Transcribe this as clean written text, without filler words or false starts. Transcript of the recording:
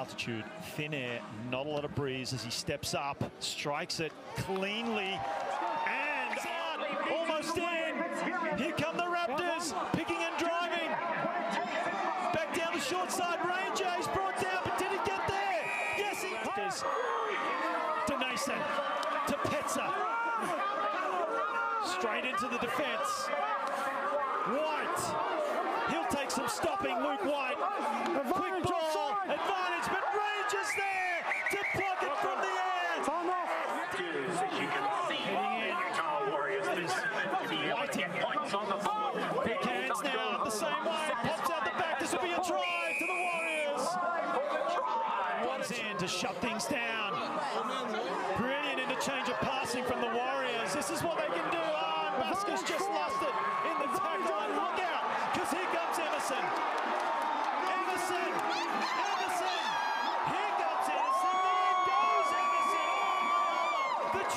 altitude, thin air, not a lot of breeze as he steps up, strikes it cleanly, and out, almost in. Here come the Raptors, picking and driving. Back down the short side, Ranger, he's brought down, but did he get there? Yes, he does. To Nason, to Petzer. Straight into the defence. White, he'll take some stopping, Luke White. Quick ball, advantage, but Ranger's there to plug it from the air. Heading in, Whiting. Big hands now, the same way, pops out the back, this will be a try to the Warriors. One's in to shut things down. Brilliant interchange of passing from the Warriors. This is what they can do. Basker's just lost it in the tackle, and look out, because here comes Emerson.